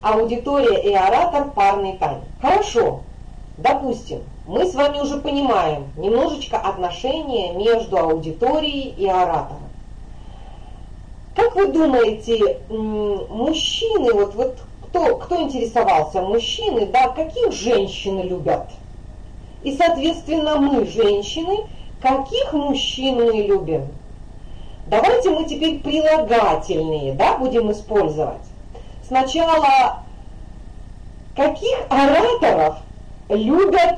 Аудитория и оратор – парный танец. Хорошо, допустим, мы с вами уже понимаем немножечко отношения между аудиторией и оратором. Как вы думаете, мужчины, вот кто интересовался, мужчины, да, каких женщины любят? И, соответственно, мы, женщины, каких мужчин мы любим? Давайте мы теперь прилагательные, да, будем использовать. Сначала, каких ораторов любит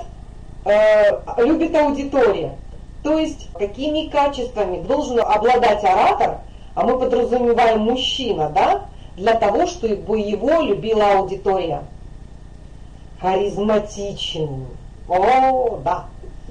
аудитория? То есть, какими качествами должен обладать оратор, а мы подразумеваем мужчина, да, для того, чтобы его любила аудитория? Харизматичным. О, да.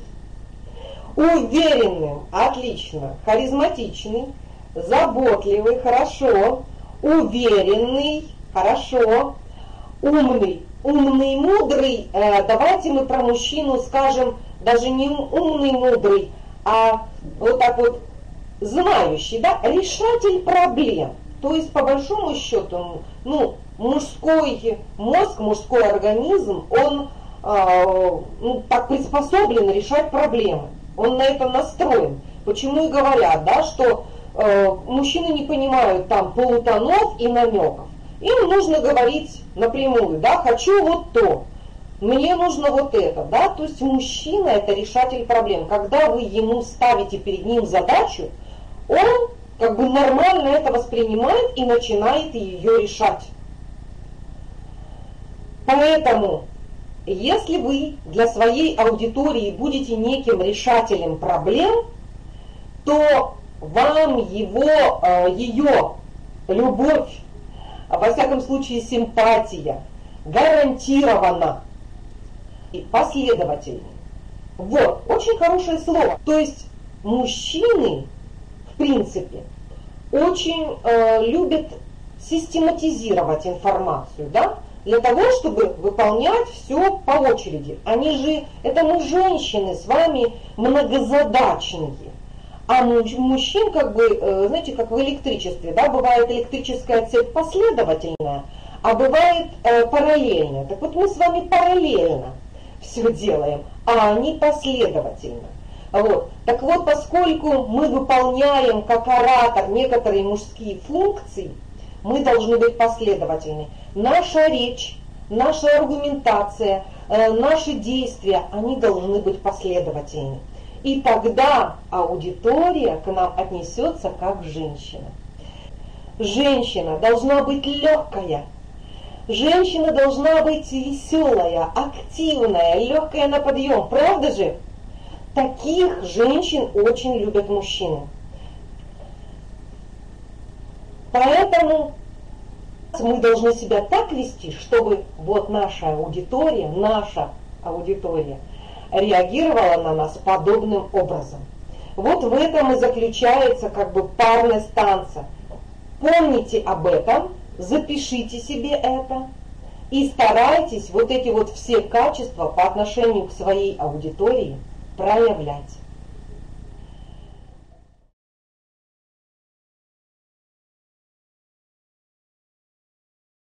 Уверенным. Отлично. Харизматичный. Заботливый. Хорошо. Уверенный. Хорошо. Умный. Умный, мудрый. Давайте мы про мужчину скажем даже не умный, мудрый, а вот так вот знающий, да, решатель проблем. То есть, по большому счету, мужской мозг, мужской организм, он так приспособлен решать проблемы. Он на это настроен. Почему и говорят, да, что мужчины не понимают там полутонов и намеков. Им нужно говорить напрямую, да, хочу вот то, мне нужно вот это, да. То есть мужчина – это решатель проблем. Когда вы ему ставите перед ним задачу, он как бы нормально это воспринимает и начинает ее решать. Поэтому, если вы для своей аудитории будете неким решателем проблем, то вам ее любовь, во всяком случае симпатия, гарантирована и последовательно. Вот, очень хорошее слово. То есть мужчины, в принципе, очень любят систематизировать информацию, да, для того, чтобы выполнять все по очереди. Это мы, женщины, с вами многозадачные. А мужчин, как бы, знаете, как в электричестве, да, бывает электрическая цепь последовательная, а бывает параллельная. Так вот мы с вами параллельно все делаем, а они последовательно. Вот. Так вот, поскольку мы выполняем как оратор некоторые мужские функции, мы должны быть последовательны. Наша речь, наша аргументация, наши действия, они должны быть последовательны. И тогда аудитория к нам отнесется как женщина. Женщина должна быть легкая. Женщина должна быть веселая, активная, легкая на подъем. Правда же? Таких женщин очень любят мужчины. Поэтому мы должны себя так вести, чтобы вот наша аудитория реагировала на нас подобным образом. Вот в этом и заключается как бы парность танца. Помните об этом, запишите себе это и старайтесь вот эти вот все качества по отношению к своей аудитории проявлять.